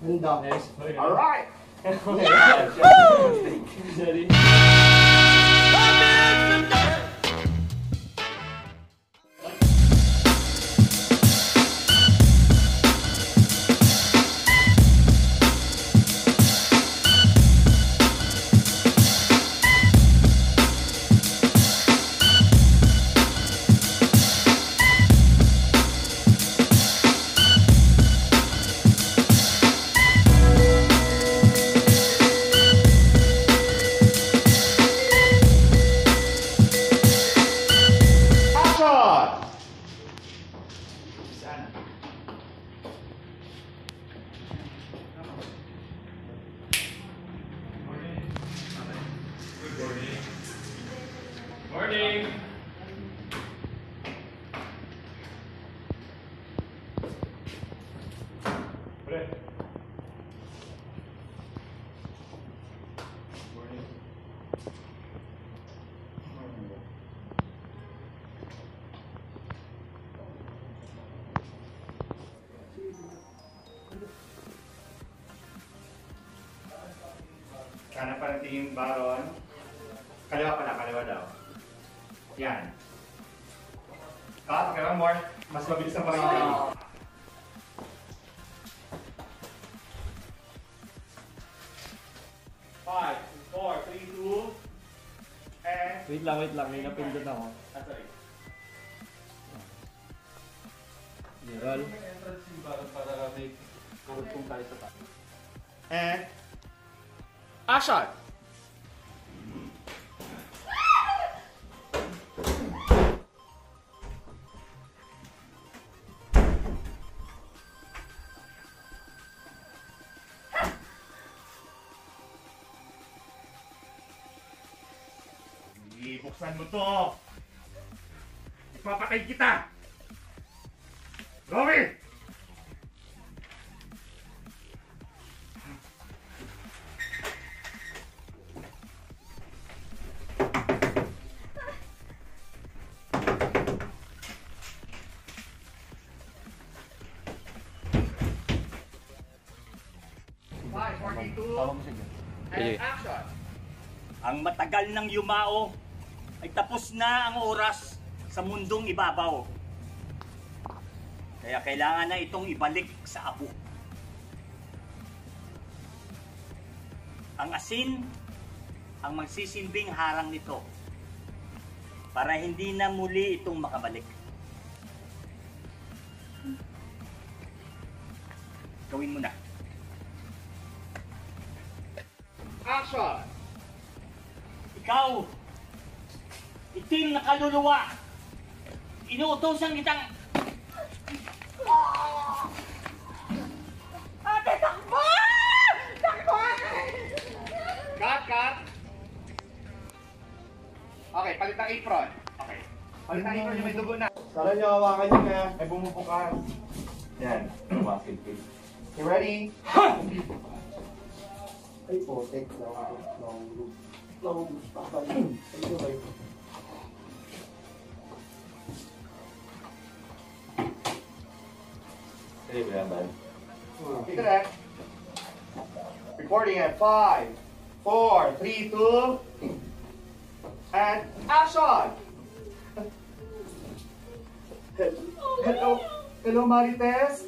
Handa. Yes. Alright! Sorry. Morning! Pre. Morning. Sana pa tingin baron. Kaliwa pala, kaliwa daw. Yan. Okay, one more. Mas mabilis ang pag-ibig. Five, four, three, two, and... Wait lang. May napindot ako. Sorry. General. Para may karugtong tayo sa tayo. And... Action! Buksan mo to! Ipapatay kita! Gawin! Five, 42, and action! Ang matagal ng yumao ay tapos na ang oras sa mundong ibabaw. Kaya kailangan na itong ibalik sa abo. Ang asin ang magsisilbing harang nito para hindi na muli itong makabalik. Gawin mo na. Action! Ikaw, itim na kaluluwa, inuutosan kitang... Ate, takbo! Takbo! Cut! Okay, palit ang apron. Okay. Palit ang apron yung may dugo na. Kala niyo hawakan niyo na. Ay bumubukas. Yan. You ready? Ay po, take long loop. Long loop. Ano ba yun? Take that. Recording at 5, 4, 3, 2, and action! Hello, Marites?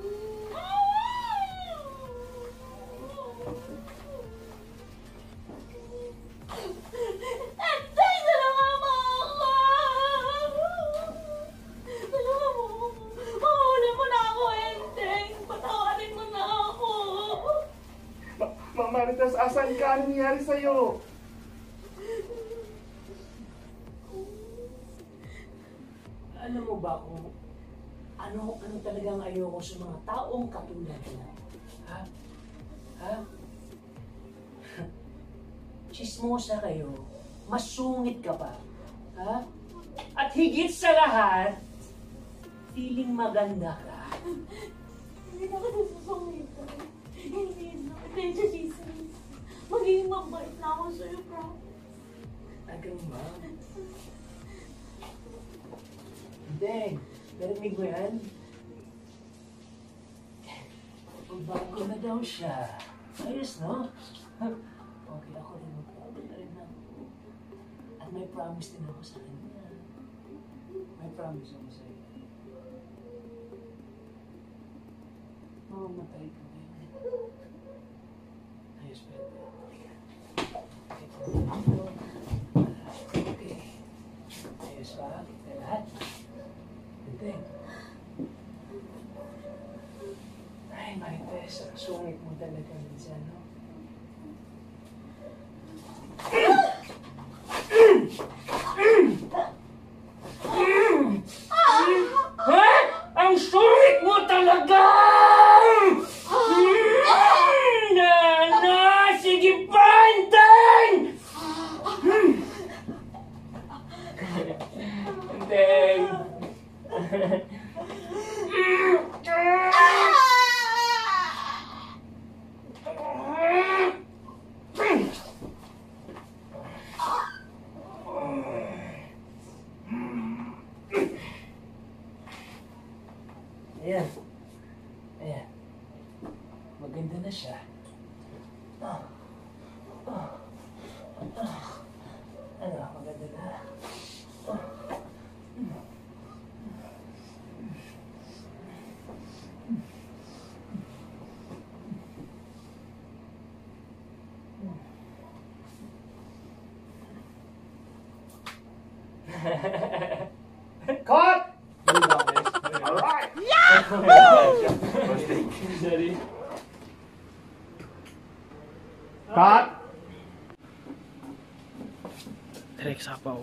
Enteng, tulungan mo ako! Tulungan mo ako. Mahuli mo na ako, Enteng. Patawarin mo na ako. Marites, asan ka? Ano nangyari sa'yo? Alam mo ba kung ano talagang ayoko sa mga taong katulad mo? Ha? Ha? Chismosa kayo. Masungit ka pa. Ha? At higit sa lahat, feeling maganda ka. Hindi na ako nasusungitan. Hindi na. Thank you, Jesus. Magiging mabait na ako sa'yo, bro. Agam ba? Deng, narinig mo yan? Bago na daw siya. Ayos, no? Okay, ako rin. Magbago na rin ako. At may promise din ako sa kanya. May promise ako sa iyo. Mamamatay ko ngayon. Ayos, pwede. Okay. Ayos ba? Kita lahat? Hindi. Ay, Marites, ang sungit mo talaga minsan, no? Ha? Ang sungit mo talaga! Sige pa, hintay! Hintay! Ayan. Ayan. Maganda na siya. Ano, maganda na. Cut! Alright! Sorry. Cut! Direk sapaw.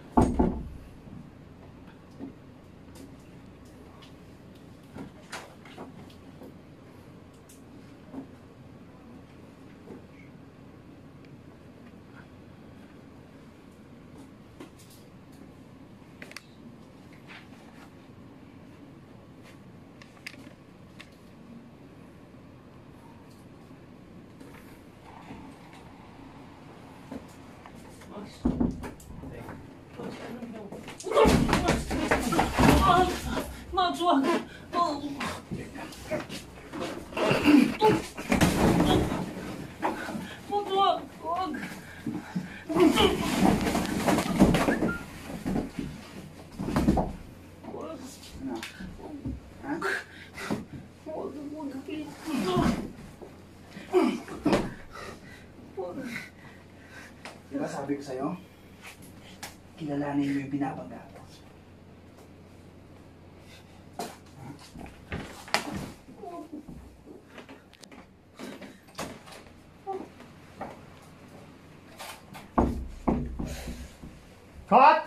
Max, wag! Max, wag! Wag! Diba sabi ko sa'yo, kilalanin mo yung binabangga ko. Cut!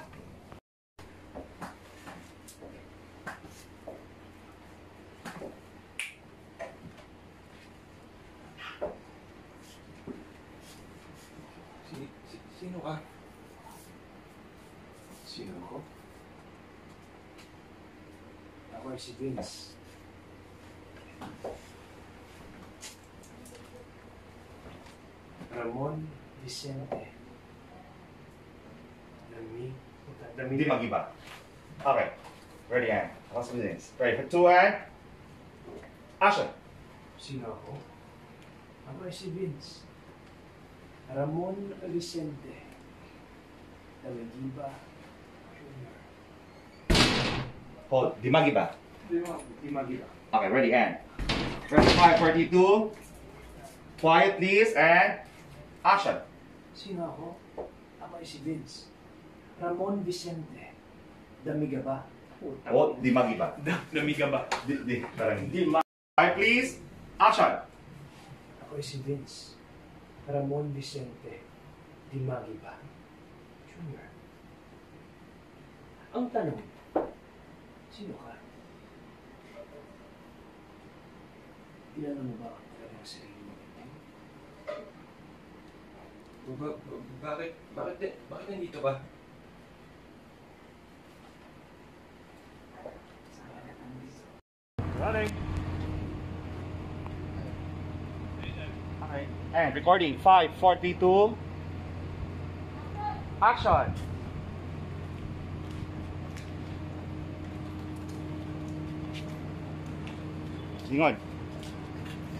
Sino ka? Sino ako? Ako ay si Vince. Ramon Vicente. Hindi mag-iba. Okay. Ready, and what's the business? Ready for 2 and action. Sino ako? Ako ay si Vince. Ramon Vicente. Dalagiba Jr. Hold. Di mag-iba. Di magiba. Okay, ready, and ready, 5:42. Quiet, please, and action. Sino ako? Ako ay si Vince. Ramon Vicente. Damiga ba? Hold. Di mag-iba. Namiga ba? Parang hindi. 5, please, action. Ako ay si Vince. Ramon Vicente. Dimagiba Jr. Ang tanong, sino ka? Kilala mo ba ang talagang sarili mo? Bakit nandito ba? Running. Okay. And recording. 5:42. Action. Lingon.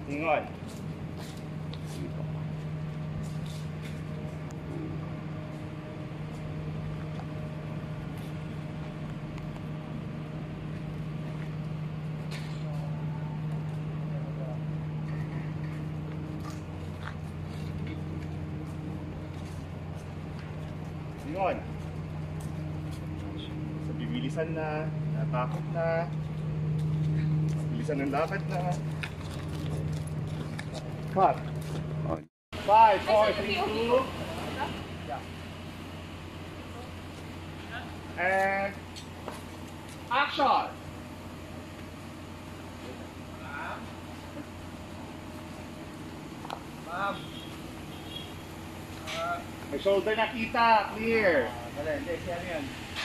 Ingon. Ingon. Sa bibilisan na, natakot na, bilisan ng lakad na. Cut. 5, 4, 3, 2. And action! Ma'am. May shoulder nakita, clear. Wala, hindi. Siya yan.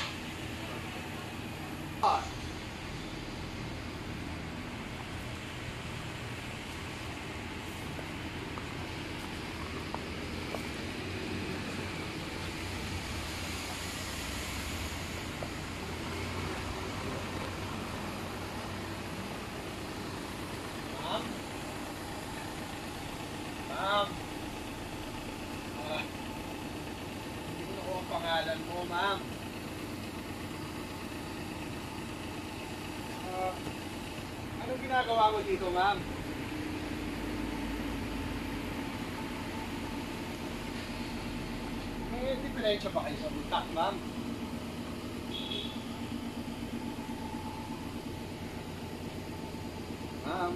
Ma'am? Ma'am? Hindi ko nakuha ang pangalan mo, ma'am. Anong ginagawa mo dito, ma'am? May diferensya ba kayo sa butak, ma'am? Ma'am?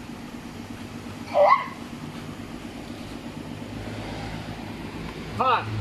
Cut!